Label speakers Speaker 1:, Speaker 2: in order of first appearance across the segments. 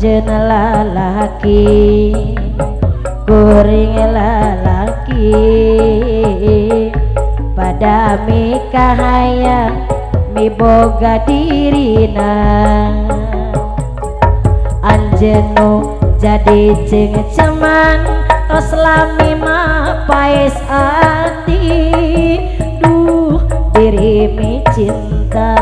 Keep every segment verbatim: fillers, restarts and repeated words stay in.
Speaker 1: anjen lalaki kuring lalaki pada mikah hayang miboga dirina anjenu jadi jeng ceman tos lami mah pais ati duh diri mi cinta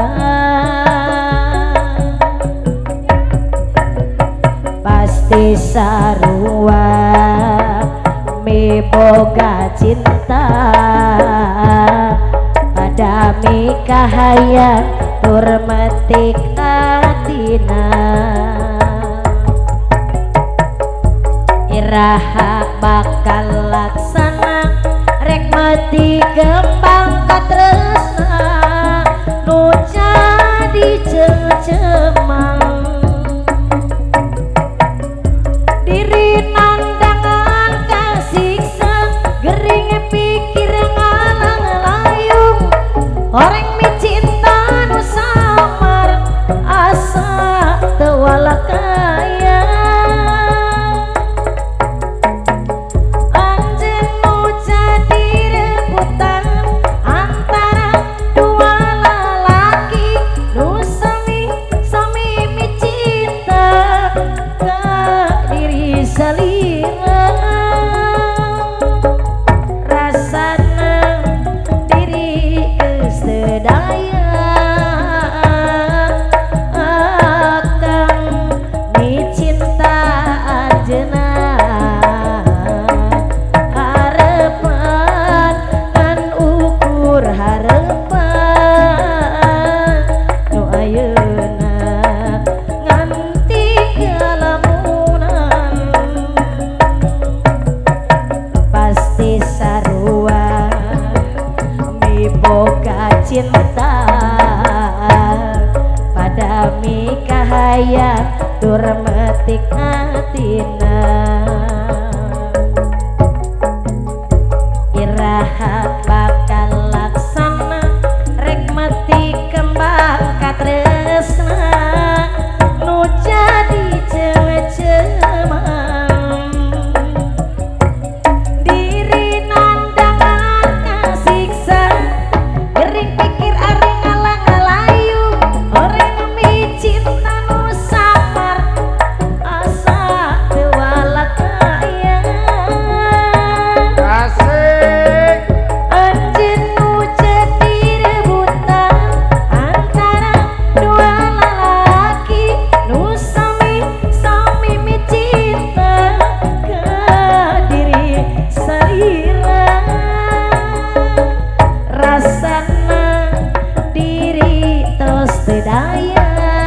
Speaker 1: pasti sarua mi boga cinta pada mikah hayang tur metik atina iraha bakal laksana rek mati kembang katresna nu jadi cemang diri nandangan kasiksa gering pikir ngalang layung orang mi cinta nu samar asa tewala kaya anjen nu jadi rebutan antara dua lelaki nu sami sami mi cinta ke diri salira rasana diri kesedaya akang mi cinta anjeunna harepan ngan ukur harepan nu ayeuna nganti kalamunan pasti sarua mi boga cinta pada mikah hayang tur metik atina iraha bakal laksana rek mati kembang katresna nu jadi cemang diri nandangan kasiksa gering pikir ari ngalang layung orang mi cinta nu samar asa tewala kaya
Speaker 2: Asik.
Speaker 1: anjeun nu jadi rebutan antara dua lelaki nu sami sami mi cinta ke diri salira rasana diri tos teu daya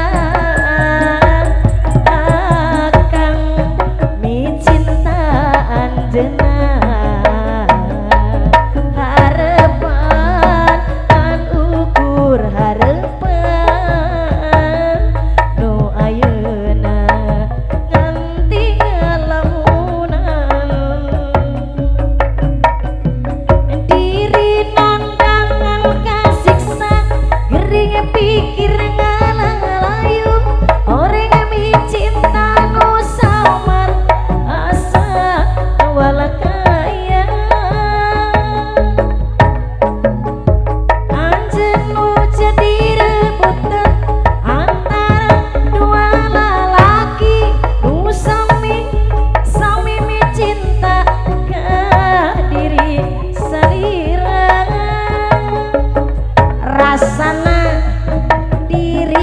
Speaker 1: akang mi cinta anjeunna harepan an ukur harepan nu ayeuna nganti ngalamunan diri nandangan kasiksa gering pikir ngalang layung orang mi cinta nu samar asa wala kaya anjeun nu jadi rebutan antara dua lelaki nu sami sami mi cinta ke diri salira rasana diri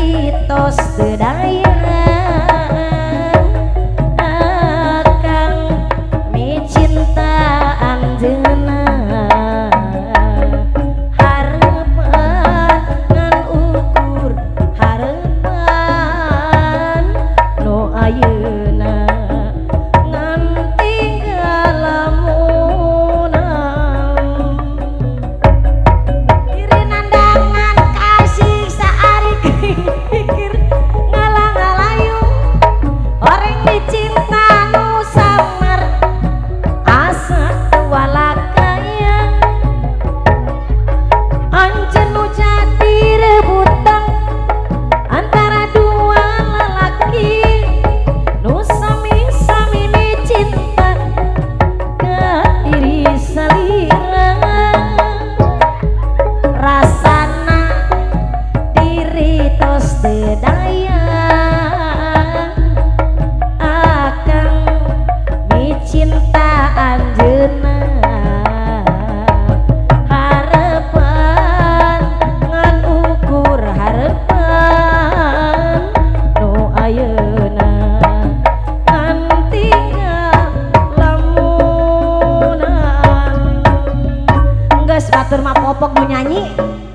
Speaker 1: nyanyi